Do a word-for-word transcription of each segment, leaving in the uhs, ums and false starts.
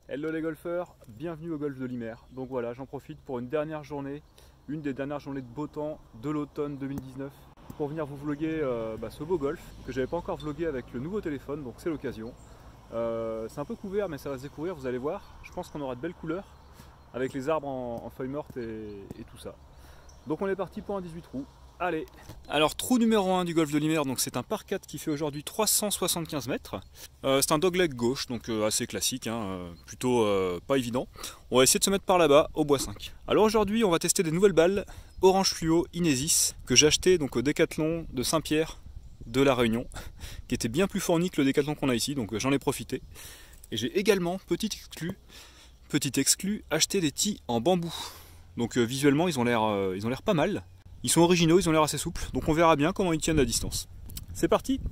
Hello les golfeurs, bienvenue au golf de Limer. Donc voilà, j'en profite pour une dernière journée, une des dernières journées de beau temps de l'automne deux mille dix-neuf, pour venir vous vloguer euh, bah, ce beau golf que j'avais pas encore vlogué avec le nouveau téléphone, donc c'est l'occasion. Euh, c'est un peu couvert mais ça va se découvrir, vous allez voir. Je pense qu'on aura de belles couleurs avec les arbres en, en feuilles mortes et, et tout ça. Donc on est parti pour un dix-huit trous. Allez. Alors trou numéro un du golf de Limer, donc c'est un par quatre qui fait aujourd'hui trois cent soixante-quinze mètres. Euh, c'est un dogleg gauche, donc euh, assez classique, hein, euh, plutôt euh, pas évident. On va essayer de se mettre par là-bas au bois cinq. Alors aujourd'hui on va tester des nouvelles balles orange fluo Inesis que j'ai acheté donc au Décathlon de Saint-Pierre de la Réunion, qui était bien plus fourni que le Décathlon qu'on a ici, donc euh, j'en ai profité. Et j'ai également, petit exclu, petit exclu, acheté des tis en bambou. Donc euh, visuellement ils ont l'air euh, ils ont l'air pas mal. Ils sont originaux, ils ont l'air assez souples, donc on verra bien comment ils tiennent la distance. C'est parti!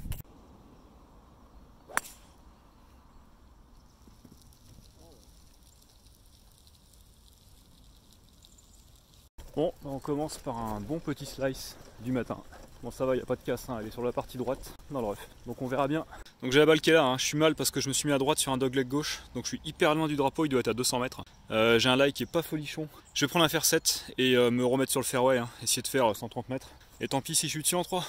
Bon, on commence par un bon petit slice du matin. Bon ça va, il n'y a pas de casse, hein, elle est sur la partie droite, dans le rough. Donc on verra bien. Donc j'ai la balle qui est là, hein. Je suis mal parce que je me suis mis à droite sur un dogleg gauche, donc je suis hyper loin du drapeau, il doit être à deux cents mètres. Euh, j'ai un lie qui est pas folichon. Je vais prendre un fer sept et euh, me remettre sur le fairway, hein. Essayer de faire cent trente mètres. Et tant pis si je suis dessus en trois.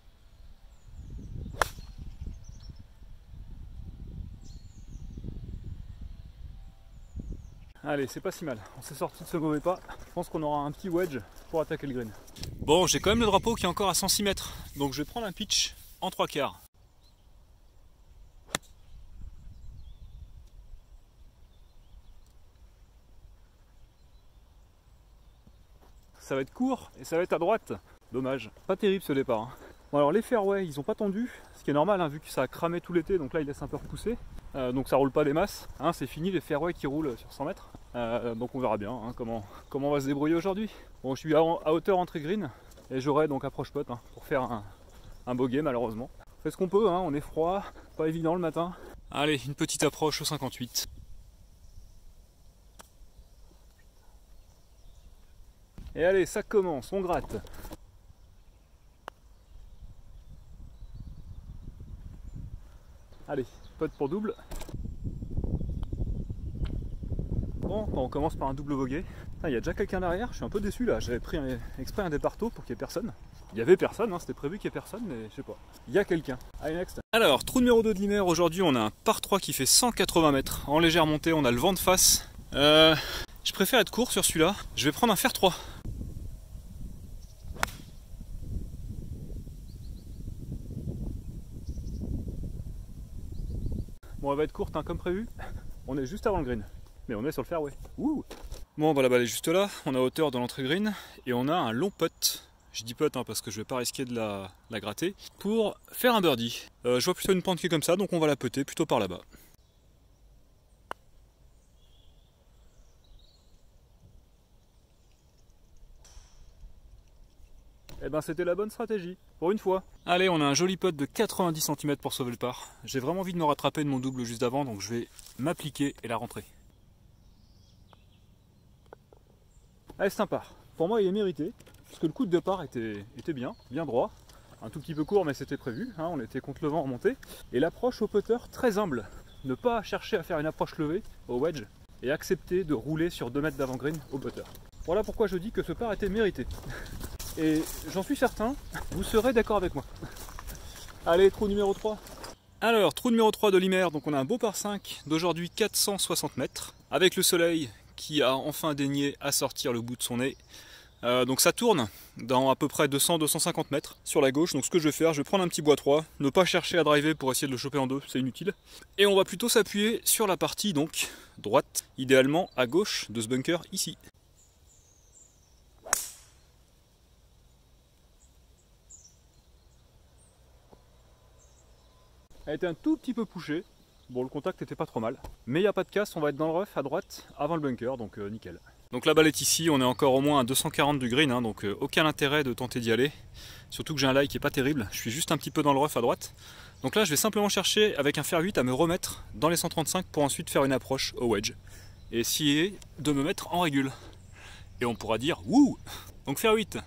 Allez, c'est pas si mal, on s'est sorti de ce mauvais pas. Je pense qu'on aura un petit wedge pour attaquer le green. Bon, j'ai quand même le drapeau qui est encore à cent six mètres, donc je vais prendre un pitch en trois quarts. Ça va être court et ça va être à droite. Dommage, pas terrible ce départ, hein. Bon alors les fairways ils ont pas tendu, ce qui est normal hein, vu que ça a cramé tout l'été, donc là il laisse un peu repousser, euh, donc ça roule pas des masses, hein, c'est fini les fairways qui roulent sur cent mètres, euh, donc on verra bien hein, comment, comment on va se débrouiller aujourd'hui. Bon je suis à, à hauteur entrée green et j'aurai donc approche putt hein, pour faire un, un bogey malheureusement. On fait ce qu'on peut, hein, on est froid, pas évident le matin. Allez, une petite approche au cinquante-huit. Et allez, ça commence, on gratte. Allez, putt pour double. Bon, on commence par un double bogey. Il y a déjà quelqu'un derrière, je suis un peu déçu là. J'avais pris un, exprès un départ tôt pour qu'il n'y ait personne. Il y avait personne, hein, c'était prévu qu'il n'y ait personne, mais je sais pas. Il y a quelqu'un. Allez, next. Alors, trou numéro deux de Limer, aujourd'hui on a un par trois qui fait cent quatre-vingts mètres. En légère montée, on a le vent de face. Euh, je préfère être court sur celui-là. Je vais prendre un fer trois. Bon, elle va être courte hein, comme prévu. On est juste avant le green. Mais on est sur le fairway. Ouh. Bon, bah la balle est juste là. On est à hauteur de l'entrée green. Et on a un long putt. Je dis putt hein, parce que je vais pas risquer de la, la gratter. Pour faire un birdie. Euh, je vois plutôt une pente qui est comme ça, donc on va la putter plutôt par là-bas. Eh ben c'était la bonne stratégie, pour une fois. Allez, on a un joli putt de quatre-vingt-dix centimètres pour sauver le par. J'ai vraiment envie de me rattraper de mon double juste d'avant, donc je vais m'appliquer et la rentrer. Allez, c'est un par. Pour moi, il est mérité, parce que le coup de départ était, était bien, bien droit. Un tout petit peu court, mais c'était prévu, hein, on était contre le vent en montée. Et l'approche au putter, très humble. Ne pas chercher à faire une approche levée au wedge, et accepter de rouler sur deux mètres d'avant-green au putter. Voilà pourquoi je dis que ce par était mérité. Et j'en suis certain, vous serez d'accord avec moi. Allez, trou numéro trois. Alors, trou numéro trois de Limer, donc on a un beau par cinq d'aujourd'hui quatre cent soixante mètres, avec le soleil qui a enfin daigné à sortir le bout de son nez. Euh, donc ça tourne dans à peu près deux cents à deux cent cinquante mètres sur la gauche. Donc ce que je vais faire, je vais prendre un petit bois trois, ne pas chercher à driver pour essayer de le choper en deux, c'est inutile. Et on va plutôt s'appuyer sur la partie donc droite, idéalement à gauche de ce bunker ici. Elle était un tout petit peu poussée. Bon, le contact était pas trop mal. Mais il n'y a pas de casse, on va être dans le rough à droite avant le bunker, donc euh, nickel. Donc la balle est ici, on est encore au moins à deux cent quarante du green, hein, donc euh, aucun intérêt de tenter d'y aller. Surtout que j'ai un lie qui est pas terrible, je suis juste un petit peu dans le rough à droite. Donc là je vais simplement chercher avec un fer huit à me remettre dans les cent trente-cinq pour ensuite faire une approche au wedge. Et essayer de me mettre en régule. Et on pourra dire wouh. Donc fer huit.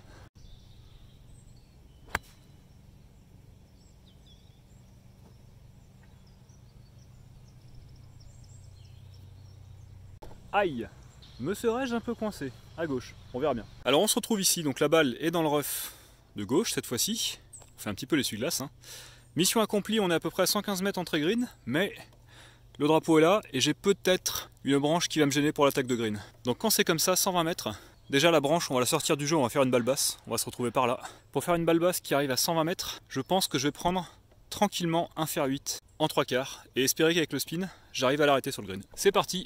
Aïe! Me serais-je un peu coincé? À gauche, on verra bien. Alors on se retrouve ici, donc la balle est dans le rough de gauche cette fois-ci. On fait un petit peu l'essuie-glace. Hein. Mission accomplie, on est à peu près à cent quinze mètres entre green, mais le drapeau est là et j'ai peut-être une branche qui va me gêner pour l'attaque de green. Donc quand c'est comme ça, cent vingt mètres, déjà la branche, on va la sortir du jeu, on va faire une balle basse, on va se retrouver par là. Pour faire une balle basse qui arrive à cent vingt mètres, je pense que je vais prendre tranquillement un fer huit en trois quarts et espérer qu'avec le spin, j'arrive à l'arrêter sur le green. C'est parti!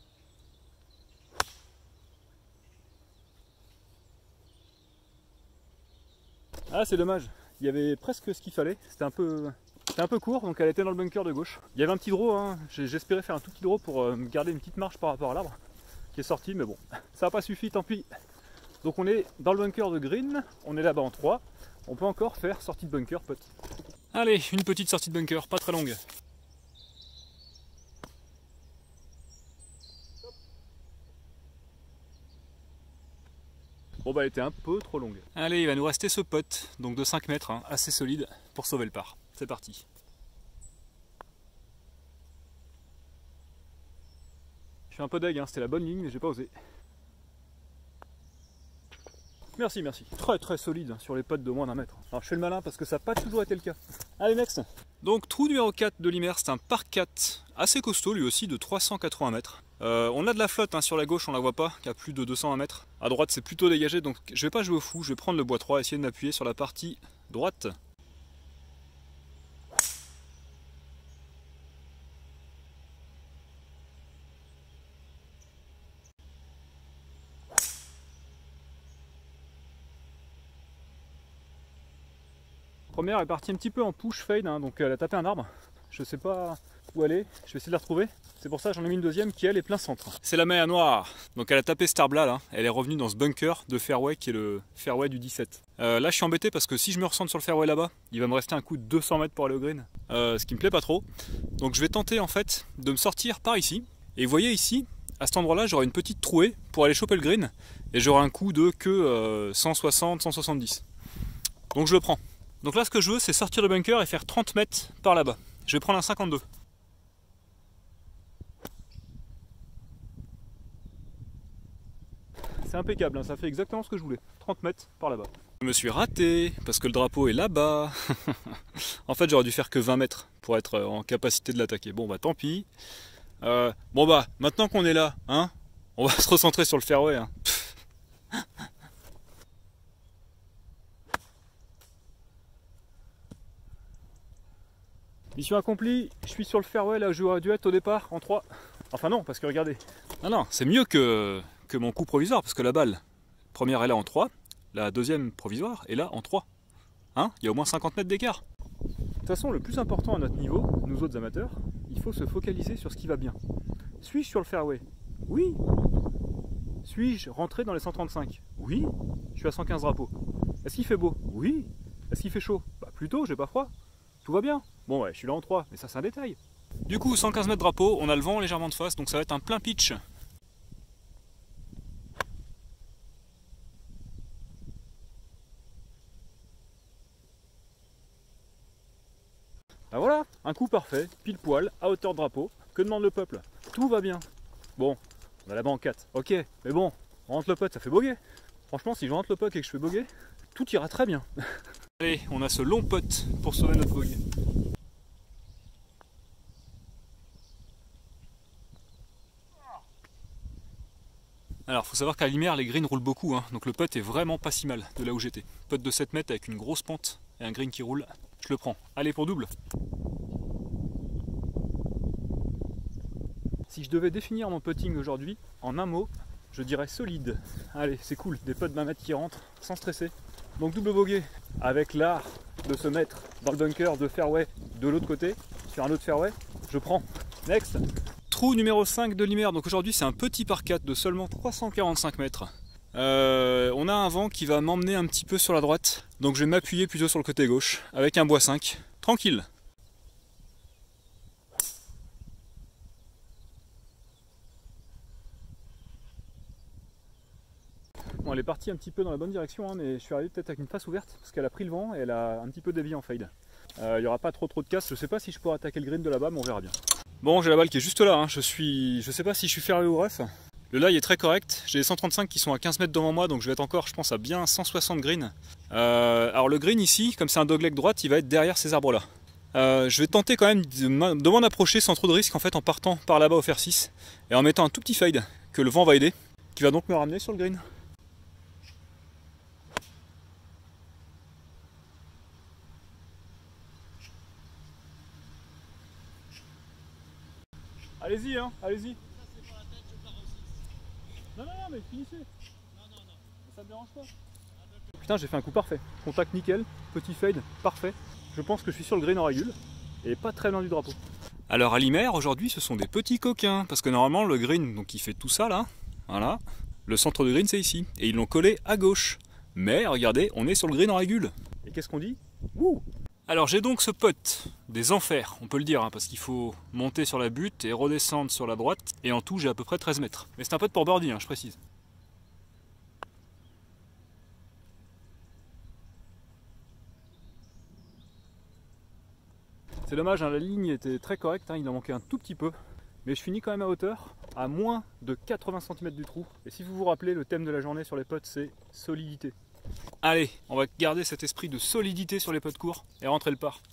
Ah, c'est dommage, il y avait presque ce qu'il fallait, c'était un peu... C'était un peu court, donc elle était dans le bunker de gauche. Il y avait un petit draw, hein. J'espérais faire un tout petit draw pour euh, garder une petite marge par rapport à l'arbre qui est sorti, mais bon, ça n'a pas suffi, tant pis. Donc on est dans le bunker de green, on est là-bas en trois, on peut encore faire sortie de bunker, pote. Allez, une petite sortie de bunker, pas très longue. Bon bah elle était un peu trop longue. Allez, il va nous rester ce pote, donc de cinq mètres, hein, assez solide, pour sauver le par. C'est parti. Je suis un peu deg, hein, c'était la bonne ligne, mais j'ai pas osé. Merci, merci. Très très solide sur les potes de moins d'un mètre. Alors je fais le malin parce que ça n'a pas toujours été le cas. Allez, next. Donc trou numéro quatre de Limer, c'est un par quatre assez costaud lui aussi de trois cent quatre-vingts mètres. Euh, on a de la flotte hein, sur la gauche, on la voit pas, qui a plus de deux cent vingt mètres. À droite c'est plutôt dégagé, donc je vais pas jouer au fou, je vais prendre le bois trois, essayer de m'appuyer sur la partie droite. Première est partie un petit peu en push fade, hein, donc elle a tapé un arbre. Je sais pas où elle est, je vais essayer de la retrouver. C'est pour ça que j'en ai mis une deuxième qui elle est plein centre. C'est la mer noire. Donc elle a tapé cet arbre là, là, elle est revenue dans ce bunker de fairway qui est le fairway du dix-sept. Euh, là je suis embêté parce que si je me ressente sur le fairway là-bas, il va me rester un coup de deux cents mètres pour aller au green. Euh, ce qui me plaît pas trop. Donc je vais tenter en fait de me sortir par ici. Et vous voyez ici, à cet endroit là, j'aurai une petite trouée pour aller choper le green. Et j'aurai un coup de que euh, cent soixante, cent soixante-dix. Donc je le prends. Donc là ce que je veux c'est sortir le bunker et faire trente mètres par là-bas. Je vais prendre un cinquante-deux. C'est impeccable, hein, ça fait exactement ce que je voulais. trente mètres par là-bas. Je me suis raté parce que le drapeau est là-bas. En fait j'aurais dû faire que vingt mètres pour être en capacité de l'attaquer. Bon bah tant pis. Euh, bon bah maintenant qu'on est là, hein, on va se recentrer sur le fairway. Hein. Mission accomplie, je suis sur le fairway là où j'aurais dû être au départ en trois. Enfin non, parce que regardez. Non, non, c'est mieux que, que mon coup provisoire, parce que la balle, première est là en trois, la deuxième provisoire est là en trois. Hein, il y a au moins cinquante mètres d'écart. De toute façon, le plus important à notre niveau, nous autres amateurs, il faut se focaliser sur ce qui va bien. Suis-je sur le fairway? Oui. Suis-je rentré dans les cent trente-cinq? Oui. Je suis à cent quinze drapeaux. Est-ce qu'il fait beau? Oui. Est-ce qu'il fait chaud? Bah plutôt, j'ai pas froid. Tout va bien. Bon ouais, je suis là en trois, mais ça c'est un détail. Du coup, cent quinze mètres drapeau, on a le vent légèrement de face, donc ça va être un plein pitch. Ben voilà, un coup parfait, pile poil, à hauteur de drapeau. Que demande le peuple? Tout va bien. Bon, on a la banque quatre, ok, mais bon, on rentre le putt, ça fait boguer. Franchement, si je rentre le putt et que je fais boguer, tout ira très bien. Allez, on a ce long putt pour sauver notre boguer. Alors, faut savoir qu'à Limer, les greens roulent beaucoup, hein, donc le putt est vraiment pas si mal de là où j'étais. Putt de sept mètres avec une grosse pente et un green qui roule, je le prends. Allez pour double. Si je devais définir mon putting aujourd'hui en un mot, je dirais solide. Allez, c'est cool, des putts d'un mètre qui rentrent sans stresser. Donc double bogey avec l'art de se mettre dans le bunker de fairway de l'autre côté, sur un autre fairway, je prends. Next. Trou numéro cinq de Limer, donc aujourd'hui c'est un petit par quatre de seulement trois cent quarante-cinq mètres. Euh, on a un vent qui va m'emmener un petit peu sur la droite, donc je vais m'appuyer plutôt sur le côté gauche avec un bois cinq, tranquille. Bon, elle est partie un petit peu dans la bonne direction, hein, mais je suis arrivé peut-être avec une face ouverte parce qu'elle a pris le vent et elle a un petit peu dévié en fade. Il euh, n'y aura pas trop trop de casse, je sais pas si je pourrai attaquer le green de là-bas, mais on verra bien. Bon, j'ai la balle qui est juste là, hein. je suis, je sais pas si je suis fairway ou rough. Le lie est très correct, j'ai les cent trente-cinq qui sont à quinze mètres devant moi, donc je vais être encore, je pense, à bien cent soixante green. Euh, alors le green ici, comme c'est un dogleg droite, il va être derrière ces arbres là. Euh, je vais tenter quand même de m'en approcher sans trop de risque en fait en partant par là-bas au fer six et en mettant un tout petit fade que le vent va aider, qui va donc me ramener sur le green. Allez-y, hein, allez-y. Non, non, non, mais finissez. Non, non, non. Ça me dérange pas. Putain, j'ai fait un coup parfait. Contact nickel, petit fade, parfait. Je pense que je suis sur le green en régule et pas très loin du drapeau. Alors à Limer, aujourd'hui, ce sont des petits coquins parce que normalement, le green, donc il fait tout ça là. Voilà. Le centre de green, c'est ici. Et ils l'ont collé à gauche. Mais regardez, on est sur le green en régule. Et qu'est-ce qu'on dit? Wouh! Alors j'ai donc ce putt des enfers, on peut le dire, hein, parce qu'il faut monter sur la butte et redescendre sur la droite. Et en tout, j'ai à peu près treize mètres. Mais c'est un putt pour birdie, hein, je précise. C'est dommage, hein, la ligne était très correcte, hein, il en manquait un tout petit peu. Mais je finis quand même à hauteur, à moins de quatre-vingts centimètres du trou. Et si vous vous rappelez, le thème de la journée sur les putts, c'est solidité. Allez, on va garder cet esprit de solidité sur les putts courts et rentrer le par.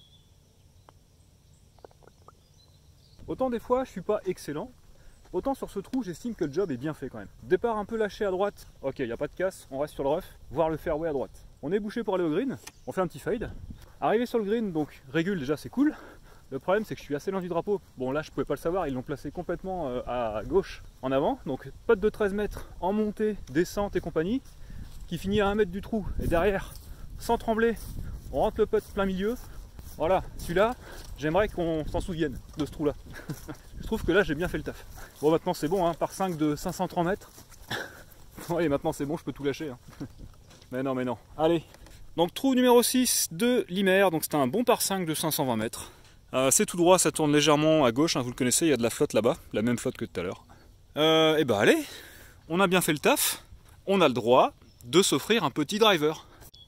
Autant des fois, je suis pas excellent, autant sur ce trou, j'estime que le job est bien fait quand même. Départ un peu lâché à droite, ok, il n'y a pas de casse, on reste sur le rough, voir le fairway à droite. On est bouché pour aller au green, on fait un petit fade. Arrivé sur le green, donc régule déjà c'est cool. Le problème c'est que je suis assez loin du drapeau. Bon là je pouvais pas le savoir, ils l'ont placé complètement euh, à gauche en avant. Donc putt de treize mètres en montée, descente et compagnie, qui finit à un mètre du trou. Et derrière, sans trembler, on rentre le putt plein milieu. Voilà, celui-là, j'aimerais qu'on s'en souvienne de ce trou là. Je trouve que là j'ai bien fait le taf. Bon maintenant c'est bon, hein, par cinq de cinq cent trente mètres. Ouais, maintenant c'est bon, je peux tout lâcher. Hein. Mais non, mais non. Allez. Donc trou numéro six de Limer, donc c'était un bon par cinq de cinq cent vingt mètres. Euh, c'est tout droit, ça tourne légèrement à gauche, hein, vous le connaissez, il y a de la flotte là-bas, la même flotte que tout à l'heure. Euh, et bah allez, on a bien fait le taf, on a le droit de s'offrir un petit driver.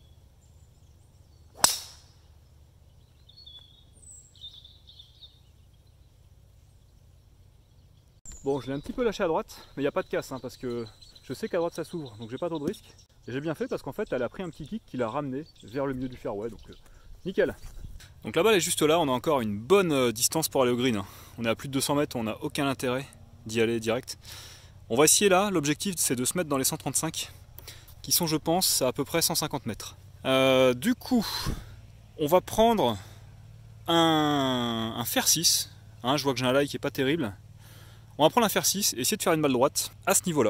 Bon, je l'ai un petit peu lâché à droite, mais il n'y a pas de casse, hein, parce que je sais qu'à droite ça s'ouvre, donc j'ai pas trop de risques. Et j'ai bien fait parce qu'en fait, elle a pris un petit kick qui l'a ramené vers le milieu du fairway, donc euh, nickel. Donc là-bas, elle est juste là, on a encore une bonne euh, distance pour aller au green. Hein. On est à plus de deux cents mètres, on n'a aucun intérêt d'y aller direct. On va essayer là, l'objectif c'est de se mettre dans les cent trente-cinq, qui sont je pense à peu près cent cinquante mètres. Euh, du coup, on va prendre un, un fer six, hein, je vois que j'ai un lie qui est pas terrible. On va prendre un fer six et essayer de faire une balle droite à ce niveau-là.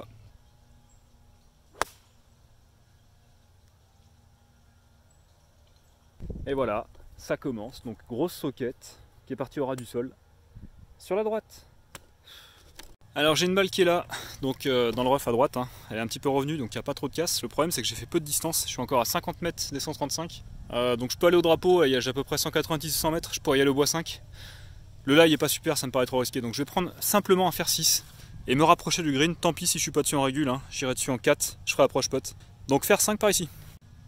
Et voilà, ça commence. Donc grosse socket qui est partie au ras du sol sur la droite. Alors j'ai une balle qui est là, donc euh, dans le rough à droite. Hein. Elle est un petit peu revenue, donc il n'y a pas trop de casse. Le problème c'est que j'ai fait peu de distance. Je suis encore à cinquante mètres des cent trente-cinq. Euh, donc je peux aller au drapeau, il y a à peu près cent quatre-vingt-dix à cent mètres. Je pourrais y aller au bois cinq. Le lie est pas super, ça me paraît trop risqué. Donc je vais prendre simplement un fer six et me rapprocher du green. Tant pis si je suis pas dessus en régule, hein. J'irai dessus en quatre, je ferai approche pote. Donc fer cinq par ici.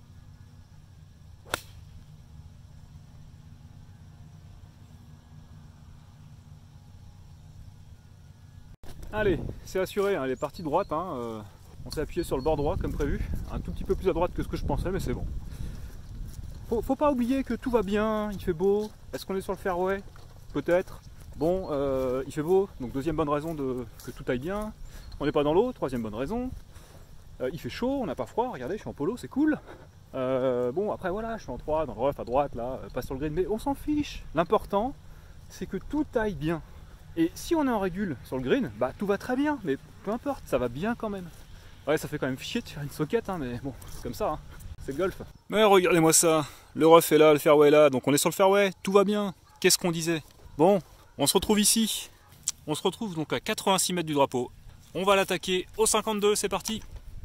Allez, c'est assuré, hein, elle est partie droite, hein, euh, on s'est appuyé sur le bord droit comme prévu, un tout petit peu plus à droite que ce que je pensais, mais c'est bon. Faut, faut pas oublier que tout va bien, il fait beau, est-ce qu'on est sur le fairway? Peut-être. Bon, euh, il fait beau, donc deuxième bonne raison de, que tout aille bien. On n'est pas dans l'eau, troisième bonne raison. Euh, il fait chaud, on n'a pas froid, regardez, je suis en polo, c'est cool. Euh, bon, après voilà, je suis en trois, dans le rough à droite, là, pas sur le green, mais on s'en fiche. L'important, c'est que tout aille bien. Et si on est en régule sur le green, bah tout va très bien, mais peu importe, ça va bien quand même. Ouais, ça fait quand même chier de faire une socket, hein, mais bon, c'est comme ça, hein. C'est le golf. Mais regardez-moi ça, le rough est là, le fairway est là, donc on est sur le fairway, tout va bien. Qu'est-ce qu'on disait? Bon, on se retrouve ici, on se retrouve donc à quatre-vingt-six mètres du drapeau. On va l'attaquer au cinquante-deux, c'est parti.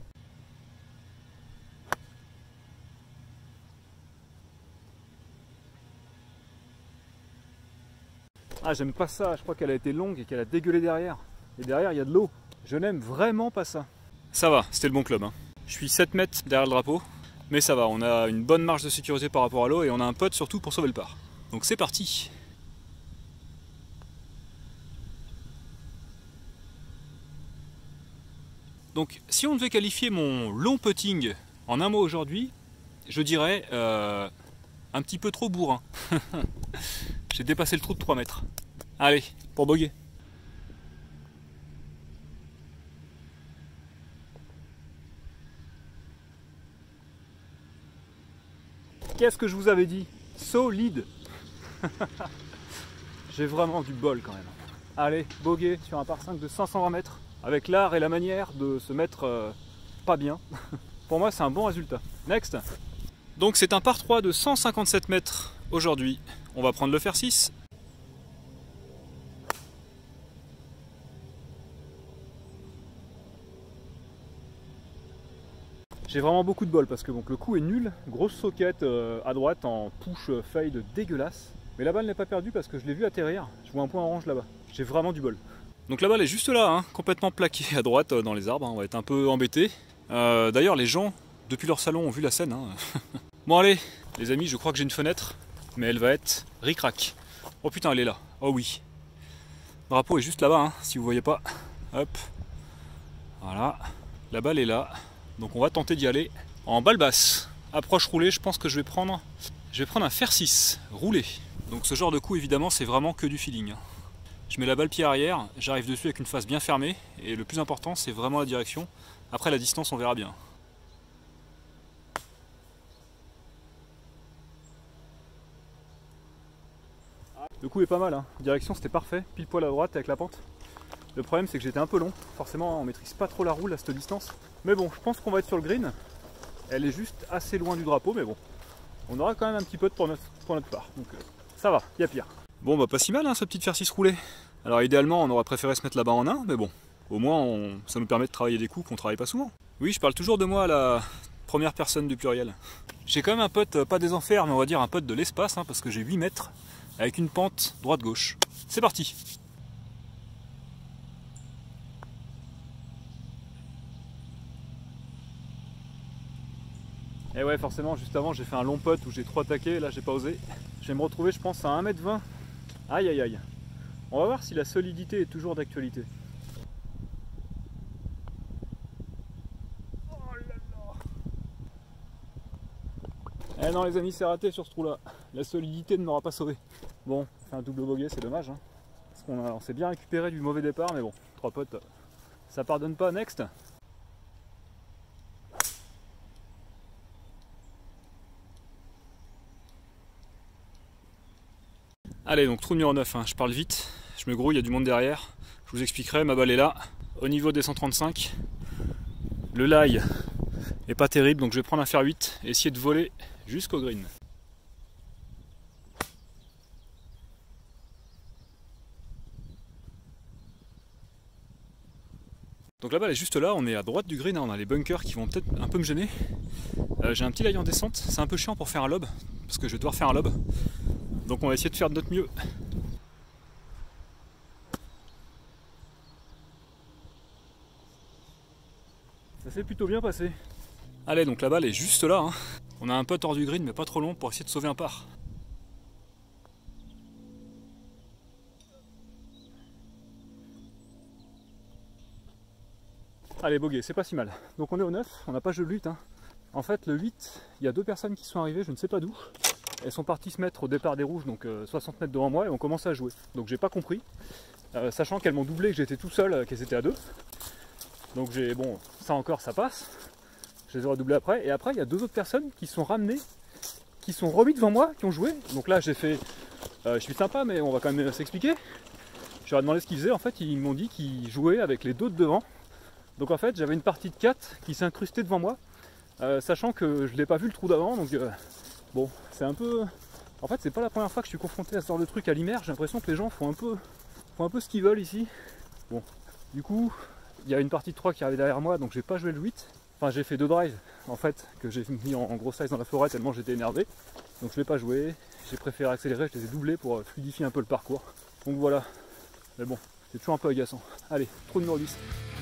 Ah, j'aime pas ça, je crois qu'elle a été longue et qu'elle a dégueulé derrière. Et derrière, il y a de l'eau. Je n'aime vraiment pas ça. Ça va, c'était le bon club. Hein. Je suis sept mètres derrière le drapeau, mais ça va, on a une bonne marge de sécurité par rapport à l'eau et on a un putt surtout pour sauver le par. Donc c'est parti. Donc si on devait qualifier mon long putting en un mot aujourd'hui, je dirais euh, un petit peu trop bourrin. J'ai dépassé le trou de trois mètres. Allez, pour bogey. Qu'est-ce que je vous avais dit? Solide. J'ai vraiment du bol quand même. Allez, bogey sur un par cinq de cinq cent vingt mètres, avec l'art et la manière de se mettre euh, pas bien. Pour moi, c'est un bon résultat. Next. Donc c'est un par trois de cent cinquante-sept mètres aujourd'hui. On va prendre le fer six. J'ai vraiment beaucoup de bol parce que donc, le coup est nul. Grosse socket euh, à droite en push euh, fade dégueulasse. Mais la balle n'est pas perdue parce que je l'ai vu atterrir. Je vois un point orange là-bas. J'ai vraiment du bol. Donc la balle est juste là, hein, complètement plaquée à droite euh, dans les arbres. Hein. On va être un peu embêté. Euh, D'ailleurs, les gens, depuis leur salon, ont vu la scène. Hein. Bon allez, les amis, je crois que j'ai une fenêtre. Mais elle va être ric-rac. Oh putain, elle est là. Oh oui. Le drapeau est juste là-bas, hein, si vous voyez pas. Hop. Voilà. La balle est là. Donc on va tenter d'y aller en balle basse. Approche roulée, je pense que je vais prendre je vais prendre un fer six roulé. Donc ce genre de coup évidemment c'est vraiment que du feeling. Je mets la balle pied arrière, j'arrive dessus avec une face bien fermée et le plus important c'est vraiment la direction. Après la distance on verra bien. Le coup est pas mal, hein. Direction c'était parfait, pile poil à droite avec la pente. Le problème c'est que j'étais un peu long, forcément on maîtrise pas trop la roule à cette distance. Mais bon, je pense qu'on va être sur le green. Elle est juste assez loin du drapeau, mais bon. On aura quand même un petit peu de pour notre, pour notre part. Donc euh, ça va, il y a pire. Bon bah pas si mal hein, ce petit fer six roulé. Alors idéalement on aurait préféré se mettre là-bas en un, mais bon. Au moins on, ça nous permet de travailler des coups qu'on travaille pas souvent. Oui, je parle toujours de moi à la première personne du pluriel. J'ai quand même un pote, pas des enfers, mais on va dire un pote de l'espace, hein, parce que j'ai huit mètres, avec une pente droite-gauche. C'est parti. Et ouais, forcément, juste avant, j'ai fait un long putt où j'ai trois taquets, là j'ai pas osé. Je vais me retrouver, je pense, à un mètre vingt. Aïe aïe aïe. On va voir si la solidité est toujours d'actualité. Oh là là. Eh non les amis, c'est raté sur ce trou-là. La solidité ne m'aura pas sauvé. Bon, on fait un double bogey, c'est dommage. Hein. Parce qu'on on s'est bien récupéré du mauvais départ, mais bon, trois potes, ça pardonne pas. Next. Allez, donc trou numéro neuf, hein. Je parle vite, je me grouille, il y a du monde derrière. Je vous expliquerai, ma balle est là, au niveau des cent trente-cinq. Le lie est pas terrible, donc je vais prendre un fer huit et essayer de voler jusqu'au green. Donc la balle est juste là, on est à droite du green, hein. On a les bunkers qui vont peut-être un peu me gêner. Euh, J'ai un petit lie en descente, c'est un peu chiant pour faire un lob, parce que je vais devoir faire un lob. Donc on va essayer de faire de notre mieux. Ça s'est plutôt bien passé. Allez, donc la balle est juste là. Hein. On a un putt hors du green, mais pas trop long pour essayer de sauver un par. Allez, bogey, c'est pas si mal. Donc on est au neuf, on n'a pas joué le huit. Hein. En fait, le huit, il y a deux personnes qui sont arrivées, je ne sais pas d'où. Elles sont parties se mettre au départ des rouges, donc euh, soixante mètres devant moi, et ont commencé à jouer. Donc j'ai pas compris, euh, sachant qu'elles m'ont doublé, que j'étais tout seul, euh, qu'elles étaient à deux. Donc j'ai, bon, ça encore, ça passe. Je les aurais doublés après. Et après, il y a deux autres personnes qui sont ramenées, qui sont remis devant moi, qui ont joué. Donc là, j'ai fait, euh, je suis sympa, mais on va quand même s'expliquer. Je leur ai demandé ce qu'ils faisaient. En fait, ils m'ont dit qu'ils jouaient avec les deux de devant. Donc en fait, j'avais une partie de quatre qui s'est incrustée devant moi, euh, sachant que je n'ai pas vu le trou d'avant. Donc euh, bon, c'est un peu... En fait, c'est pas la première fois que je suis confronté à ce genre de truc à Limer. J'ai l'impression que les gens font un peu, font un peu ce qu'ils veulent ici. Bon, du coup, il y a une partie de trois qui arrivait derrière moi, donc j'ai pas joué le huit. Enfin, j'ai fait deux drives, en fait, que j'ai mis en, en gros size dans la forêt tellement j'étais énervé. Donc je l'ai pas joué. J'ai préféré accélérer, je les ai doublés pour fluidifier un peu le parcours. Donc voilà. Mais bon, c'est toujours un peu agaçant. Allez, trou numéro dix.